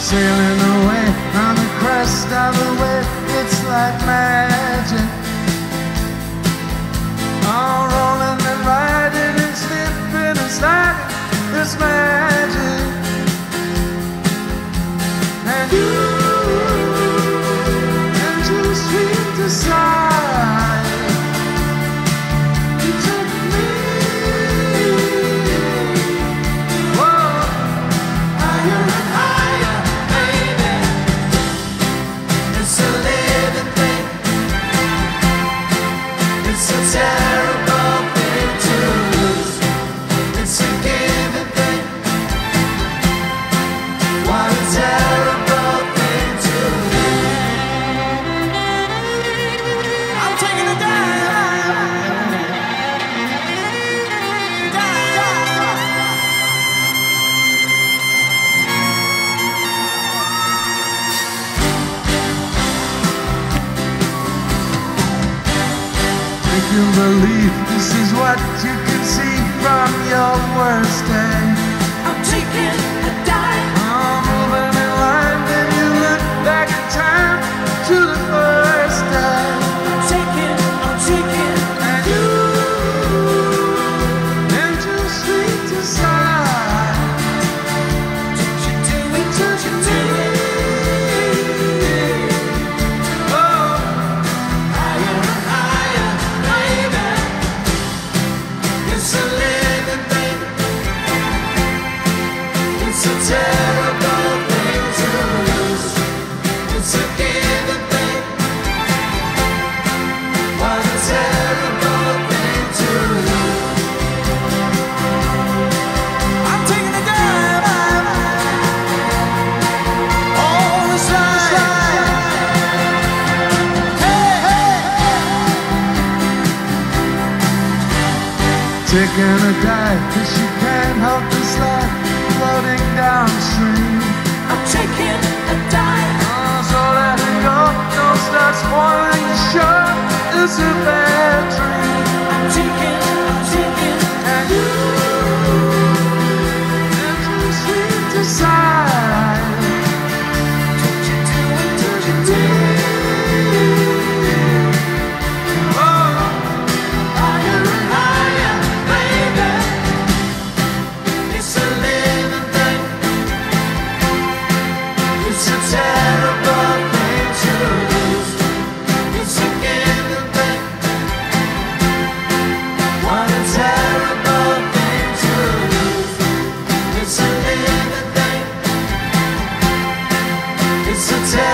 sailing away on the crest of a wave. It's like magic. All rolling and riding and slipping and sliding. It's magic. And too sweet to sigh. You took me, whoa, higher and higher, baby. It's a living thing. It's a terrible thing to lose. It's a given thing. What a terrible thing to lose. I'm taking a dive. If you believe this is what you can see from your worst day, I'm taking a dive. I'm moving in line, then you look back in time to the first day. I'm taking. And you, and too sweet to sigh. Don't you do it, don't you do it. Oh, Higher and higher, baby. It's a living thing. It's a terrible thing to lose. It's a given thing. What a terrible thing to lose. I'm taking a dive. All the slide. Hey, hey. taking a dive, 'cause you can't help the slide floating downstream. I'm taking a dive. Oh, so let it go, don't start spoiling the show. It's a bad dream. I'm taking. And you, and too sweet to sigh. Don't you do it, don't you do it. Oh, Higher and higher, baby. It's a living thing. It's a terrible thing to lose. It's a given thing. What a terrible thing to lose. It's a living thing. It's a terrible